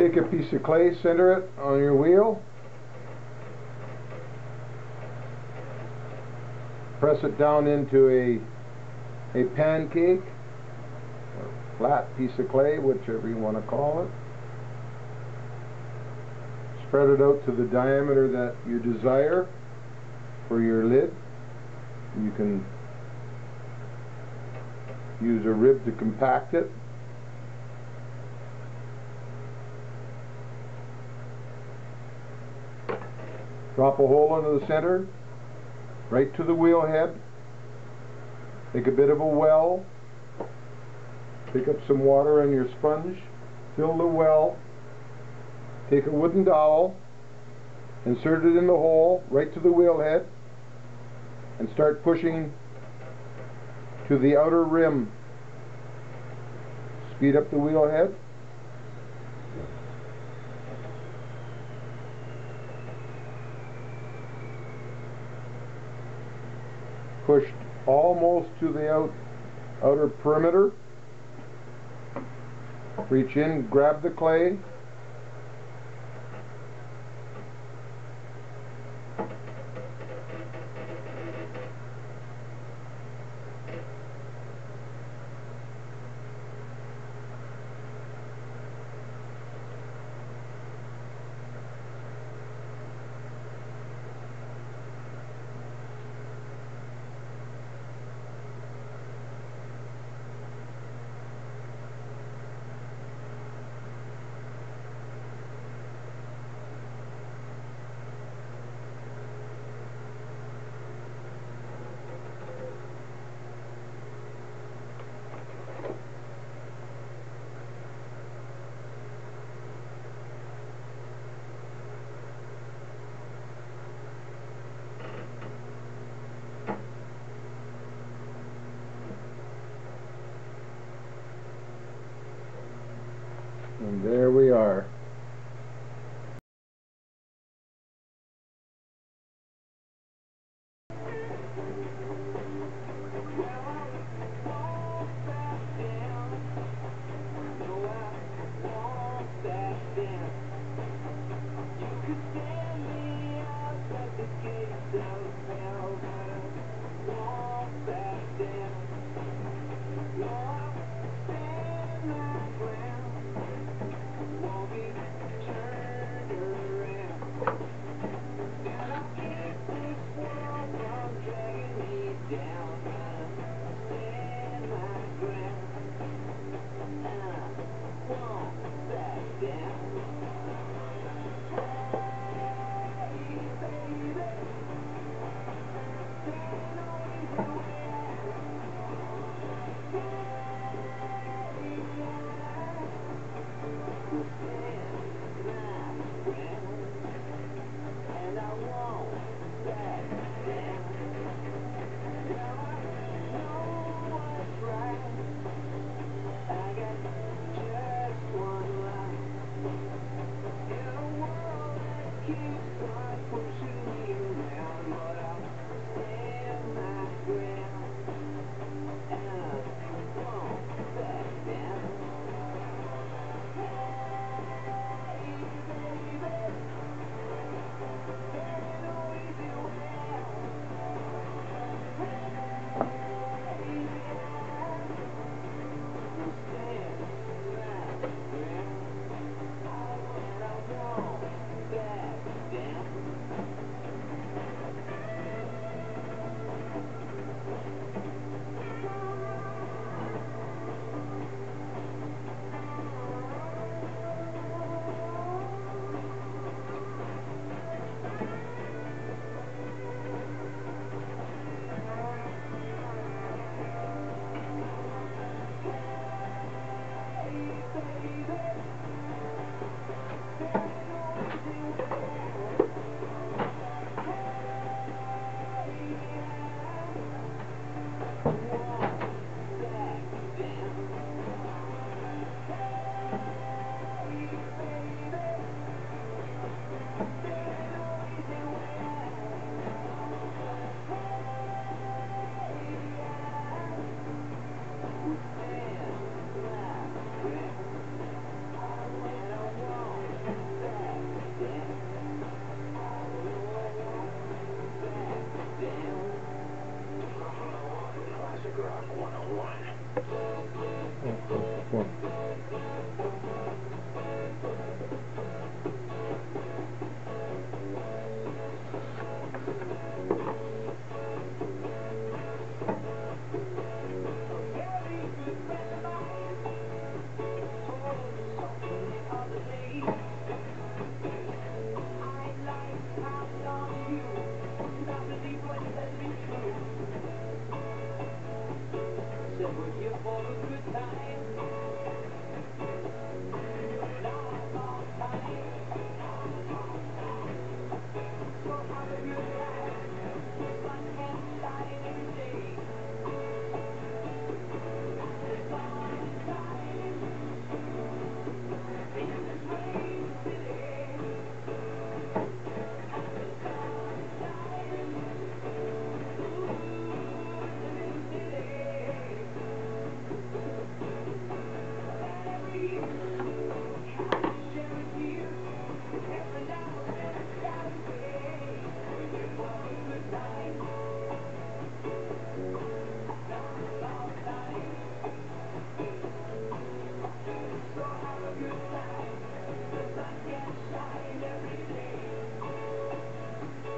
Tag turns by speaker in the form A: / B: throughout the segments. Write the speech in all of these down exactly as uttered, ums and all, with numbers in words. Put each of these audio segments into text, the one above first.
A: Take a piece of clay, center it on your wheel, press it down into a, a pancake, or flat piece of clay, whichever you want to call it. Spread it out to the diameter that you desire for your lid. You can use a rib to compact it. Drop a hole into the center, right to the wheel head. Make a bit of a well. Pick up some water on your sponge. Fill the well. Take a wooden dowel. Insert it in the hole, right to the wheel head. And start pushing to the outer rim. Speed up the wheel head. Pushed almost to the out, outer perimeter. Reach in, grab the clay. And there we are.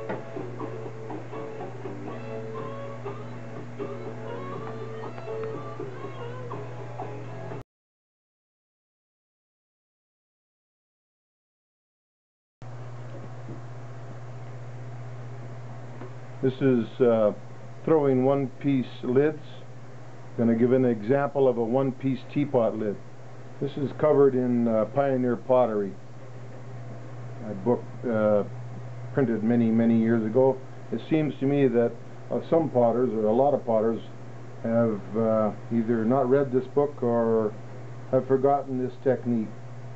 A: This is uh, throwing one-piece lids. Going to give an example of a one-piece teapot lid. This is covered in uh, Pioneer Pottery, a book uh, printed many, many years ago. It seems to me that uh, some potters, or a lot of potters, have uh, either not read this book or have forgotten this technique.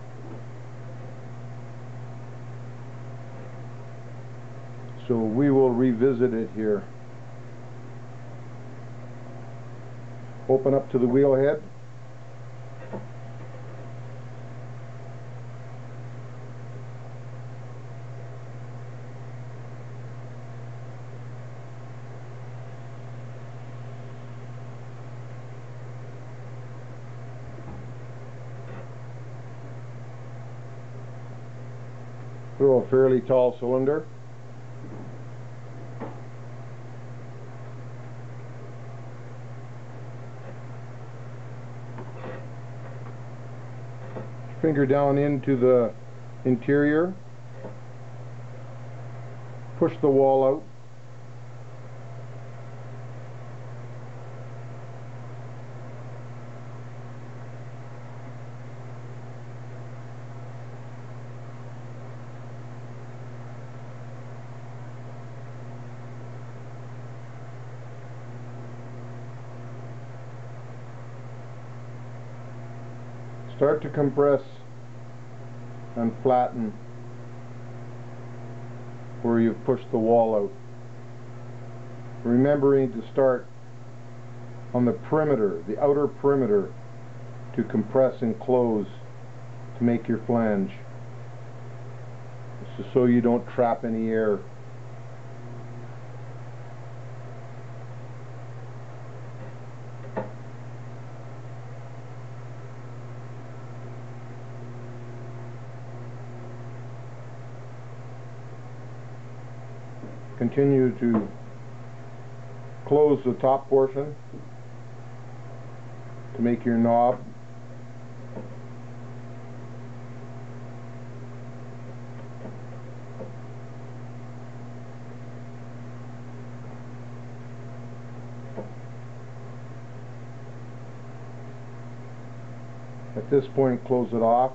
A: So we will revisit it here. Open up to the wheel head. Throw a fairly tall cylinder. Finger down into the interior. Push the wall out. Start to compress and flatten where you've pushed the wall out. Remembering to start on the perimeter, the outer perimeter, to compress and close to make your flange. This is so you don't trap any air. Continue to close the top portion to make your knob. At this point, close it off.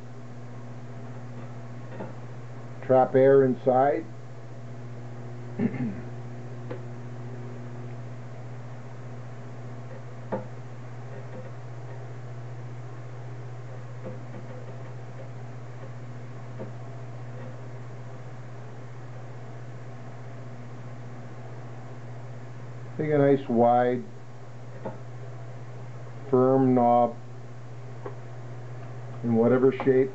A: Trap air inside. Take a nice wide, firm knob in whatever shape.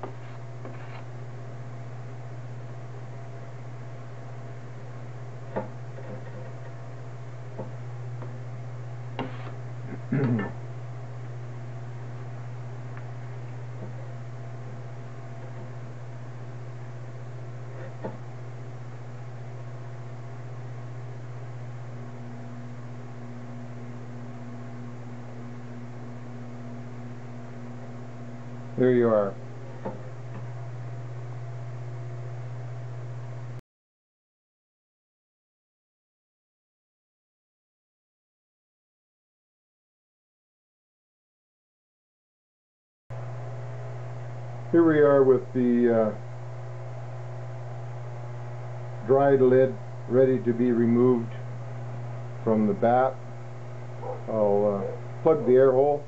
A: There you are. Here we are with the uh, dried lid ready to be removed from the bat. I'll uh, plug the air hole.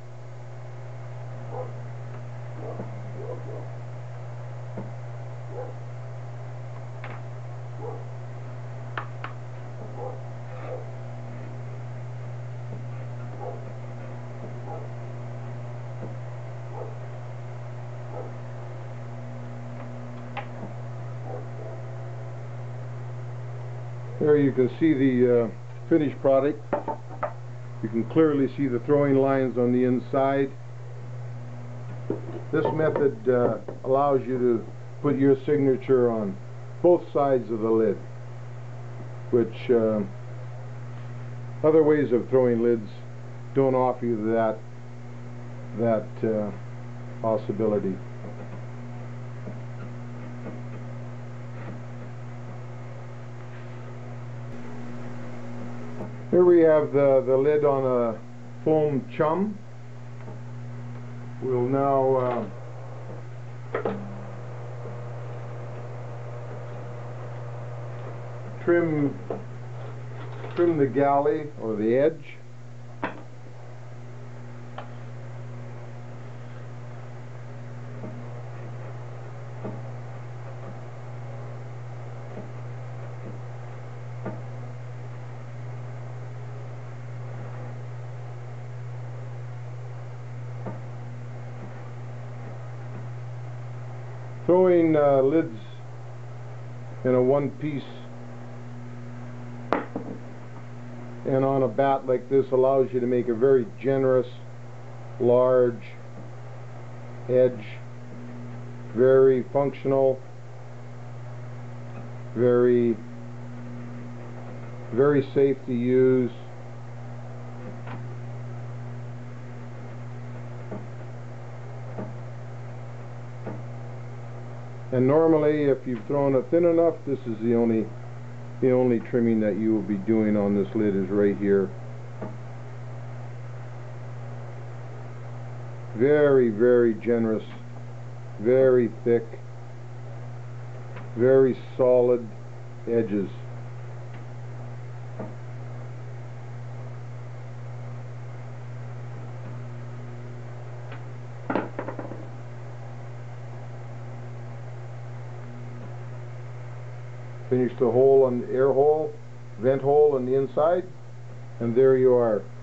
A: There you can see the uh, finished product. You can clearly see the throwing lines on the inside. This method uh, allows you to put your signature on both sides of the lid. which uh, other ways of throwing lids don't offer you that that uh, possibility. Here we have the, the lid on a foam chum. We'll now uh, trim trim the galley or the edge. Throwing uh, lids in a one-piece and on a bat like this allows you to make a very generous, large edge, very functional, very, very safe to use. And normally, if you've thrown it thin enough, this is the only the only trimming that you will be doing on this lid is right here. Very, very generous, very thick, very solid edges. Finish the hole on the air hole, vent hole on the inside, and there you are.